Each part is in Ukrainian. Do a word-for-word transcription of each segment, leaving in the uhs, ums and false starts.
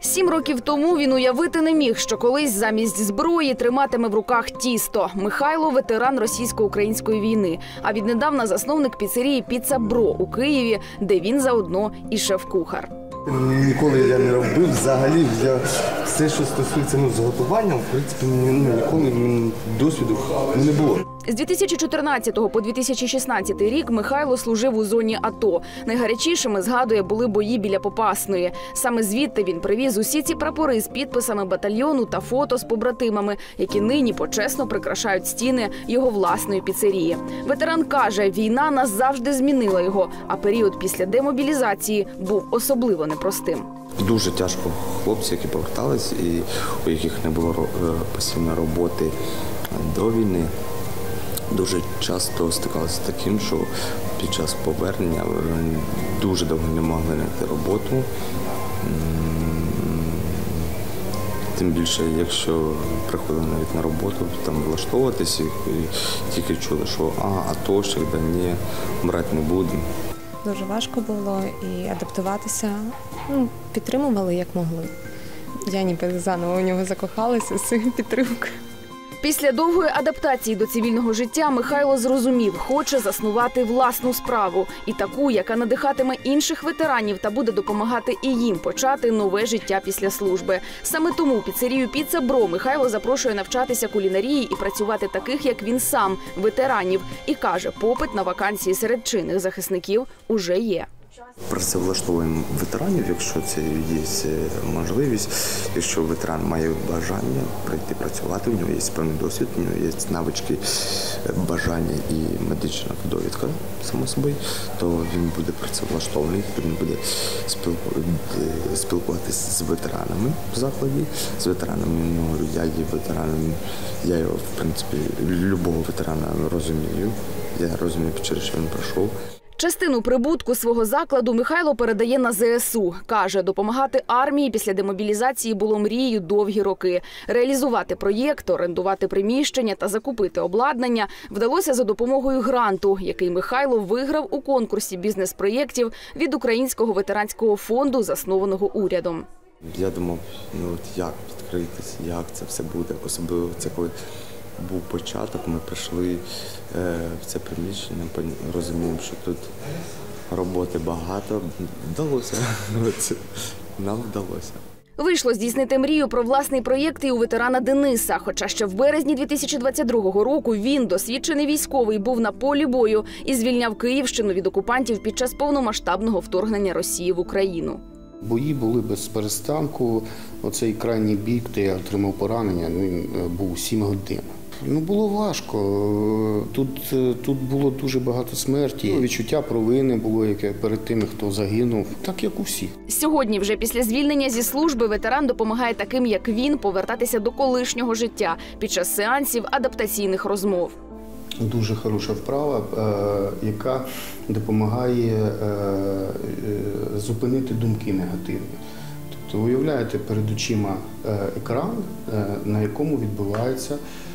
Сім років тому він уявити не міг, що колись замість зброї триматиме в руках тісто. Михайло – ветеран російсько-української війни, а віднедавна засновник піцерії «Піца Бро» у Києві, де він заодно і шеф-кухар. Ніколи я не робив взагалі, я все, що стосується ну, з готуванням, в принципі, ну, ніколи досвіду не було. З дві тисячі чотирнадцятого по дві тисячі шістнадцятий рік Михайло служив у зоні АТО. Найгарячішими, згадує, були бої біля Попасної. Саме звідти він привіз усі ці прапори з підписами батальйону та фото з побратимами, які нині почесно прикрашають стіни його власної піцерії. Ветеран каже, війна назавжди змінила його, а період після демобілізації був особливо непростим. Дуже тяжко хлопці, які повертались і у яких не було постійної роботи до війни, дуже часто стикалися з таким, що під час повернення дуже довго не могли знайти роботу. Тим більше, якщо приходили навіть на роботу, там влаштовуватися, і тільки чули, що а, атошник, да ні, брати не будемо. Дуже важко було і адаптуватися, ну, підтримували як могли. Я ніби заново у нього закохалася з цією підтримкою. Після довгої адаптації до цивільного життя Михайло зрозумів, хоче заснувати власну справу. І таку, яка надихатиме інших ветеранів та буде допомагати і їм почати нове життя після служби. Саме тому в піцерію «Піца Бро» Михайло запрошує навчатися кулінарії і працювати таких, як він сам, ветеранів. І каже, попит на вакансії серед чинних захисників уже є. Працевлаштовуємо ветеранів, якщо це є можливість, якщо ветеран має бажання прийти працювати, у нього є певний досвід, у нього є навички, бажання і медична довідка, само собою, то він буде працевлаштований, він буде спілкуватися з ветеранами в закладі, з ветеранами, ну, я є ветераном, я його, в принципі, любого ветерана розумію, я розумію, через що він пройшов. Частину прибутку свого закладу Михайло передає на зе ес у. Каже, допомагати армії після демобілізації було мрією довгі роки. Реалізувати проєкт, орендувати приміщення та закупити обладнання вдалося за допомогою гранту, який Михайло виграв у конкурсі бізнес-проєктів від Українського ветеранського фонду, заснованого урядом. Я думав, ну, от як відкритися, як це все буде, особливо це коли був початок, ми прийшли в це приміщення, розуміємо, що тут роботи багато. Вдалося, нам вдалося. Вийшло здійснити мрію про власний проєкт і у ветерана Дениса. Хоча ще в березні дві тисячі двадцять другого року він, досвідчений військовий, був на полі бою і звільняв Київщину від окупантів під час повномасштабного вторгнення Росії в Україну. Бої були без перестанку. Оцей крайній бій, де я отримав поранення, він був сім годин. Ну, було важко. Тут, тут було дуже багато смерті. Відчуття провини було, яке перед тими, хто загинув, так як у всіх. Сьогодні, вже після звільнення зі служби, ветеран допомагає таким, як він, повертатися до колишнього життя під час сеансів адаптаційних розмов. Дуже хороша вправа, яка допомагає зупинити думки негативні. Тобто, уявляєте перед очима екран, на якому відбуваються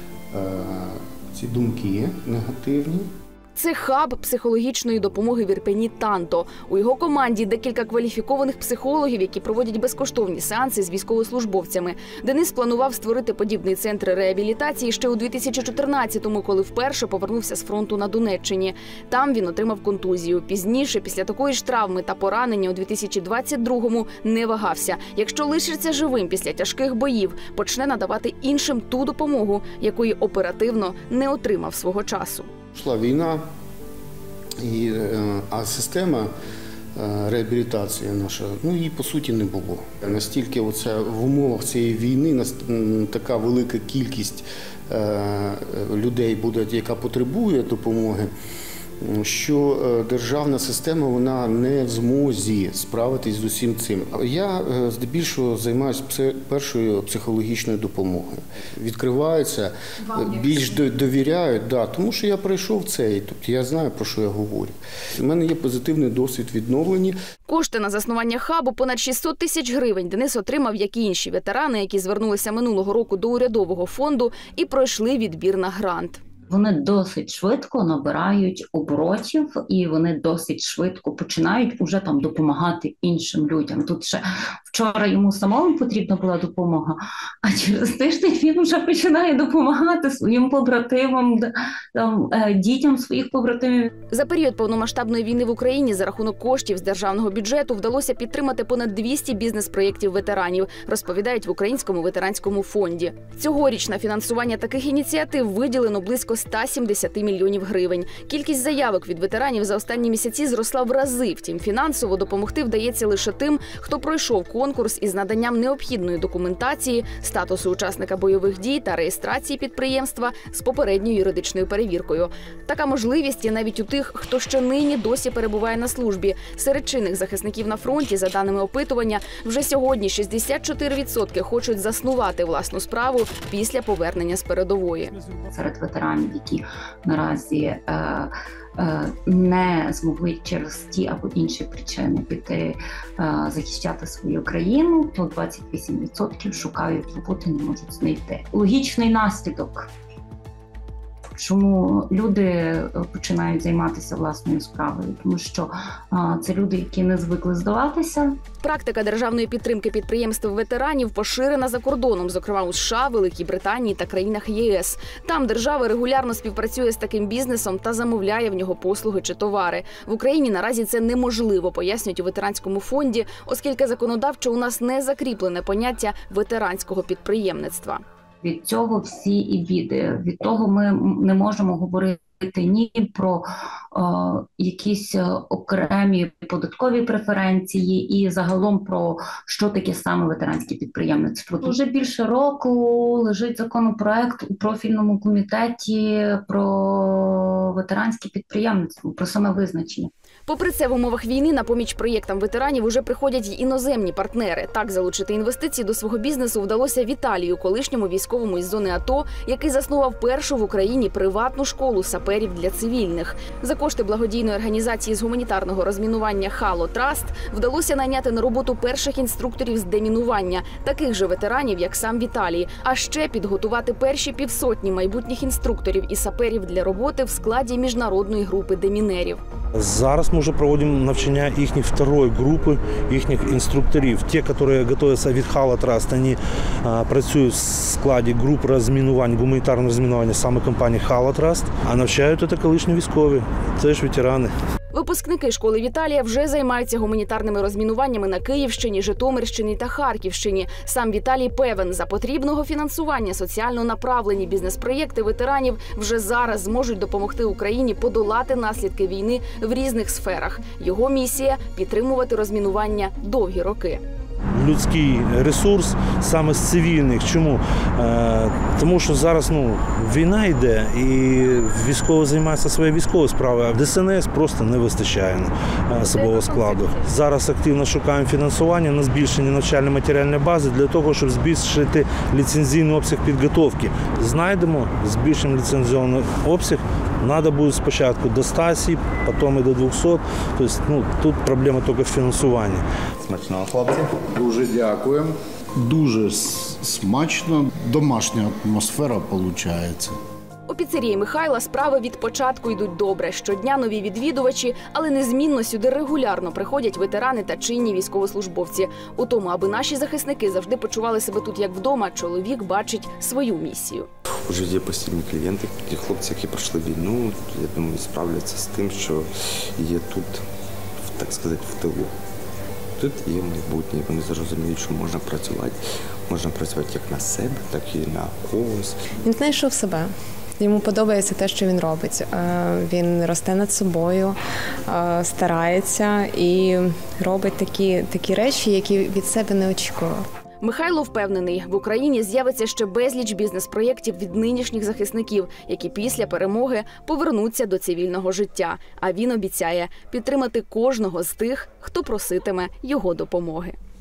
ці думки негативні. Це хаб психологічної допомоги в Ірпені «Танто». У його команді декілька кваліфікованих психологів, які проводять безкоштовні сеанси з військовослужбовцями. Денис планував створити подібний центр реабілітації ще у дві тисячі чотирнадцятому, коли вперше повернувся з фронту на Донеччині. Там він отримав контузію. Пізніше, після такої ж травми та поранення у дві тисячі двадцять другому, не вагався. Якщо лишиться живим після тяжких боїв, почне надавати іншим ту допомогу, якої оперативно не отримав свого часу. Йшла війна, і, а система реабілітації наша, ну, її по суті не було. Настільки оце, в умовах цієї війни така велика кількість людей буде, яка потребує допомоги, що державна система вона не в змозі справитись з усім цим. Я здебільшого займаюся першою психологічною допомогою. Відкриваються, більш довіряють, да, тому що я пройшов це, тобто я знаю, про що я говорю. У мене є позитивний досвід відновлення. Кошти на заснування хабу понад шістсот тисяч гривень Денис отримав, як і інші ветерани, які звернулися минулого року до урядового фонду і пройшли відбір на грант. Вони досить швидко набирають оборотів і вони досить швидко починають уже там допомагати іншим людям. Тут ще вчора йому самому потрібна була допомога, а через тиждень він вже починає допомагати своїм побратимам, там, дітям своїх побратимів. За період повномасштабної війни в Україні за рахунок коштів з державного бюджету вдалося підтримати понад двісті бізнес-проєктів ветеранів, розповідають в Українському ветеранському фонді. Цьогоріч на фінансування таких ініціатив виділено близько ста сімдесяти мільйонів гривень. Кількість заявок від ветеранів за останні місяці зросла в рази. Втім, фінансово допомогти вдається лише тим, хто пройшов конкурс із наданням необхідної документації, статусу учасника бойових дій та реєстрації підприємства з попередньою юридичною перевіркою. Така можливість є навіть у тих, хто ще нині досі перебуває на службі. Серед чинних захисників на фронті, за даними опитування, вже сьогодні шістдесят чотири відсотки хочуть заснувати власну справу після повернення з передової. Серед ветеранів, які наразі е, е, не змогли через ті або інші причини піти е, захищати свою країну, то двадцять вісім відсотків шукають роботи, не можуть знайти. Логічний наслідок. Чому люди починають займатися власною справою? Тому що а, це люди, які не звикли здаватися. Практика державної підтримки підприємств ветеранів поширена за кордоном, зокрема у США, Великій Британії та країнах ЄС. Там держава регулярно співпрацює з таким бізнесом та замовляє в нього послуги чи товари. В Україні наразі це неможливо, пояснюють у ветеранському фонді, оскільки законодавчо у нас не закріплене поняття ветеранського підприємництва. Від цього всі і біди. Від того ми не можемо говорити ні про е, якісь окремі податкові преференції і загалом про що таке саме ветеранське підприємництво. Уже більше року лежить законопроект у профільному комітеті про ветеранське підприємництво, про саме визначення. Попри це, в умовах війни на поміч проєктам ветеранів уже приходять й іноземні партнери. Так, залучити інвестиції до свого бізнесу вдалося Віталію, колишньому військовому із зони АТО, який заснував першу в Україні приватну школу саперів для цивільних. За кошти благодійної організації з гуманітарного розмінування «Хало Траст» вдалося найняти на роботу перших інструкторів з демінування, таких же ветеранів, як сам Віталій. А ще підготувати перші півсотні майбутніх інструкторів і саперів для роботи в складі міжнародної групи демінерів. Зараз ми вже проводимо навчання їхніх второї групи, їхніх інструкторів. Ті, які готуються від «Хало Траст», вони а, працюють в складі груп розмінування, гуманітарного розмінування саме компанії «Хало Траст», а навчають це колишні військові, це ж ветерани. Випускники школи Віталія вже займаються гуманітарними розмінуваннями на Київщині, Житомирщині та Харківщині. Сам Віталій певен, за потрібного фінансування соціально направлені бізнес-проєкти ветеранів вже зараз зможуть допомогти Україні подолати наслідки війни в різних сферах. Його місія – підтримувати розмінування довгі роки. Людський ресурс саме з цивільних. Чому? Е, тому що зараз ну, війна йде і військові займаються своєю військовою справою, а в ДСНС просто не вистачає е, особового складу. Зараз активно шукаємо фінансування на збільшення навчальної матеріальної бази для того, щоб збільшити ліцензійний обсяг підготовки. Знайдемо, збільшимо ліцензійний обсяг. Треба буде спочатку до ста осіб, потім і до двохсот. Тобто, ну, тут проблема тільки в фінансуванні. Смачного, хлопці. Дуже дякуємо. Дуже смачно, домашня атмосфера виходить. У піцерії Михайла справи від початку йдуть добре. Щодня нові відвідувачі, але незмінно сюди регулярно приходять ветерани та чинні військовослужбовці. У тому, аби наші захисники завжди почували себе тут як вдома, чоловік бачить свою місію. Уже є постійні клієнти, ті хлопці, які пройшли війну, я думаю, справляться з тим, що є тут, так сказати, в тилу. Тут є майбутнє, вони зрозуміють, що можна працювати. Можна працювати як на себе, так і на когось. Він знайшов себе. Йому подобається те, що він робить. Він росте над собою, старається і робить такі, такі речі, які від себе не очікував. Михайло впевнений, в Україні з'явиться ще безліч бізнес-проєктів від нинішніх захисників, які після перемоги повернуться до цивільного життя. А він обіцяє підтримати кожного з тих, хто проситиме його допомоги.